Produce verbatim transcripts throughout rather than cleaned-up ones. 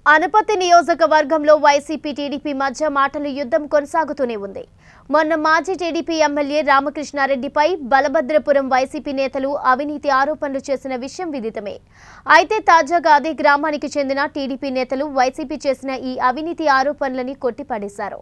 అనపతి నియోజకవర్గంలో YCP TDP మధ్య మాటల యుద్ధం కొనసాగుతూనే ఉంది. మొన్న మాజీ టీడీపీ ఎమ్మెల్యే రామకృష్ణారెడ్డిపై బలభద్రపురం వైసీపీ నేతలు అవినీతి ఆరోపణలు చేసిన విషయం విదితమే. అయితే తాజాగా అదే గ్రామానికి చెందిన టీడీపీ నేతలు వైసీపీ చేసిన ఈ అవినీతి ఆరోపణలని కొట్టిపడేశారు.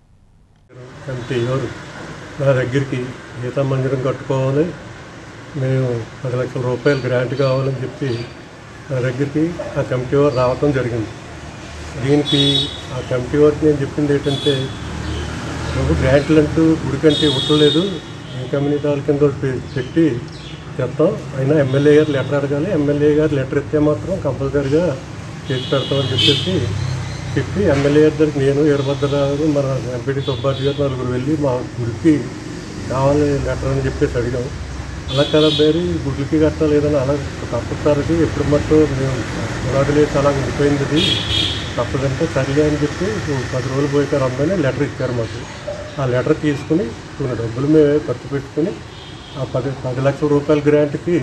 నా దగ్గరికి గీతా మందిరం కట్టుకోవాలి, మేము పది లక్షల రూపాయలు గ్రాంట్ కావాలని చెప్పి నా దగ్గరికి ఆ కమిటీ వారు రావటం జరిగింది. దీనికి ఆ కమిటీ వారికి నేను చెప్పింది ఏంటంటే, నువ్వు గ్రాంట్లు అంటూ గుడికంటే ఇవ్వట్లేదు, ఈ కమ్యూనిటీ హాల్ కింద పెట్టి చెప్తాం, అయినా ఎమ్మెల్యే గారు లెటర్ అడగాలి, ఎమ్మెల్యే గారు లెటర్ ఇస్తే మాత్రం కంపల్సరీగా చేసి పెడతామని చెప్పేసి చెప్పి ఎమ్మెల్యే గారి దగ్గరికి నేను వీరభద్రరావు మన ఎంపీటీ సుబ్బారెడ్డి గారు నలుగురు వెళ్ళి మా గుడికి కావాలి లెటర్ అని చెప్పేసి అడిగాం. అలా కదా బేరీ గుడ్లకి కట్టాలి లేదని అలా తప్పుతారది ఎప్పుడు మట్టు మేము పునాదులేసి అలా ఉండిపోయింది, అది తప్పదంటే సరిగా అని చెప్పి పది రోజులు పోయారు అందరినీ లెటర్ ఇచ్చారు మాకు. ఆ లెటర్ తీసుకుని కొన్ని డబ్బులు మేము ఖర్చు పెట్టుకుని ఆ పది పది లక్షల రూపాయల గ్రాంట్కి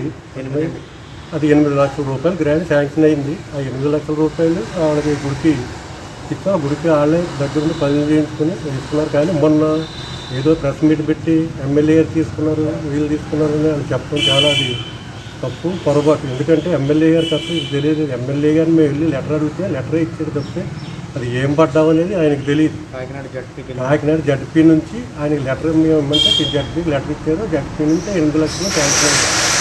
అది ఎనిమిది లక్షల రూపాయలు గ్రాంట్ శాంక్షన్ అయింది. ఆ ఎనిమిది లక్షల రూపాయలు వాళ్ళకి గుడికి ఇచ్చి ఆ గుడికి వాళ్ళే దగ్గర నుండి పనులు చేయించుకుని తీసుకున్నారు. కానీ మొన్న ఏదో ప్రెస్ మీట్ పెట్టి ఎమ్మెల్యే గారు తీసుకున్నారు, వీళ్ళు తీసుకున్నారని వాళ్ళు చెప్పడం చాలా అది తప్పు, పొరపాటు. ఎందుకంటే ఎమ్మెల్యే గారికి అసలు ఇది తెలియదు. ఎమ్మెల్యే గారిని మేము వెళ్ళి లెటర్ అడిగితే లెటర్ ఇచ్చేది తప్పితే అది ఏం పడ్డామనేది ఆయనకు తెలియదు. కాకినాడ జడ్పీ నుంచి ఆయనకి లెటర్ మేము ఇమ్మంటే జడ్పీకి లెటర్ ఇచ్చారు, జడ్పీ నుంచి ఎనిమిది లక్షలు శాంక్షన్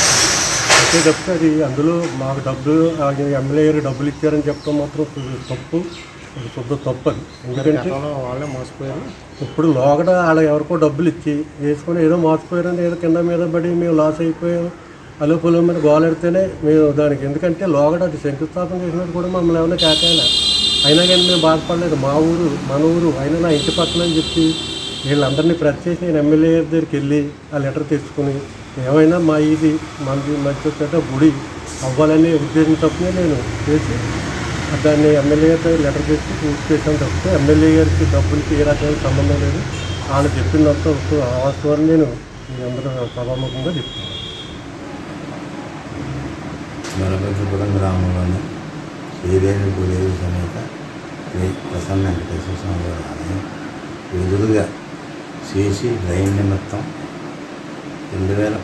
అయితే తప్పితే అది అందులో మాకు డబ్బులు ఆయన ఎమ్మెల్యే గారికి డబ్బులు ఇచ్చారని చెప్పడం మాత్రం తప్పు, అది శుద్ధ తప్పదు. ఎందుకంటే వాళ్ళే మోసపోయారు. ఇప్పుడు లోగడ వాళ్ళ ఎవరికో డబ్బులు ఇచ్చి వేసుకొని ఏదో మోసపోయారని ఏదో కింద మీద పడి మేము లాస్ అయిపోయాం, అలో పొలం మీద గోలెడితేనే మేము దానికి, ఎందుకంటే లోగడ అది శంకుస్థాపన చేసినట్టు కూడా మమ్మల్ని ఏమైనా కేకాయలే, అయినా కానీ మేము బాధపడలేదు. మా ఊరు మన ఊరు అయినా నా ఇంటి పక్కన అని చెప్పి వీళ్ళందరినీ ప్రెస్ చేసి నేను ఎమ్మెల్యే గారి దగ్గరికి వెళ్ళి ఆ లెటర్ తెచ్చుకుని ఏమైనా మా ఇది మనది మంచి వచ్చేట గుడి అవ్వాలనే ఉద్దేశం తప్పునే నేను చేసి దాన్ని ఎమ్మెల్యే గారి లెటర్ తెచ్చి పూర్తి చేసాను తప్పితే ఎమ్మెల్యే గారికి డబ్బులకి ఏ రకమైన సంబంధం లేదు. వాళ్ళు చెప్పినంత వాస్తవాన్ని నేను మీ అందరూ సభాముఖంగా చెప్తున్నాను. బలభద్రపురం గ్రామంలోని శ్రీదేవి భూదేవి సమేత శ్రీ ప్రసన్న వెంకటేశ్వర స్వామి వారి ఆలయం ఎదురుగా సీసీ డ్రైన్ నిమిత్తం రెండు వేల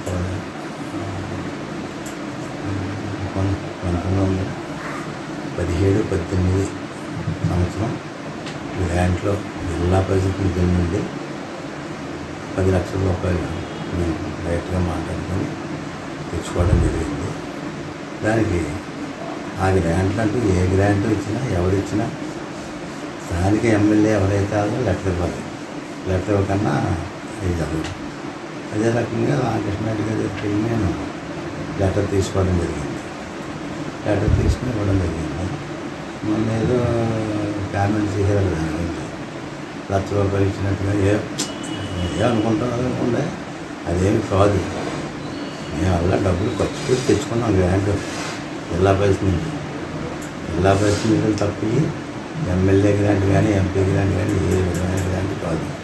పంతొమ్మిది వందల పదిహేడు పద్దెనిమిది సంవత్సరం గ్రాంట్లో జిల్లా పరిషత్ నిధుల నుండి పది లక్షల రూపాయలు మేము డైరెక్ట్గా మాట్లాడుకొని తెచ్చుకోవడం జరిగింది. దానికి ఆ గ్రాంట్లు అంటూ ఏ గ్రాంట్ ఇచ్చినా ఎవరిచ్చినా స్థానిక ఎమ్మెల్యే ఎవరైతే ఆదో లెటర్ ఇవ్వాలి, లెటర్ ఇవ్వకన్నా ఇది జరగదు. అదే రకంగా రామకృష్ణారెడ్డి గారి దగ్గరికి నేను లెటర్ తీసుకోవడం జరిగింది. లెటర్ తీసుకుని ఇవ్వడం జరిగింది. మొన్న ఏదో కామెంట్ చేసేవాళ్ళు దాని లక్ష రూపాయలు ఇచ్చినట్టుగా ఏ ఏమనుకుంటున్నారు అనుకుంటే అదేమి కాదు. మేము అలా డబ్బులు ఖర్చు పెట్టి తెచ్చుకున్నాం గ్రాంట్ జిల్లా పరిషత్ నుంచి. జిల్లా పరిషత్ నిధులు తప్పి ఎమ్మెల్యే గ్రాంట్ కానీ ఎంపీ గ్రాంట్ కానీ ఏ విధమైన గ్రాంట్ కాదు.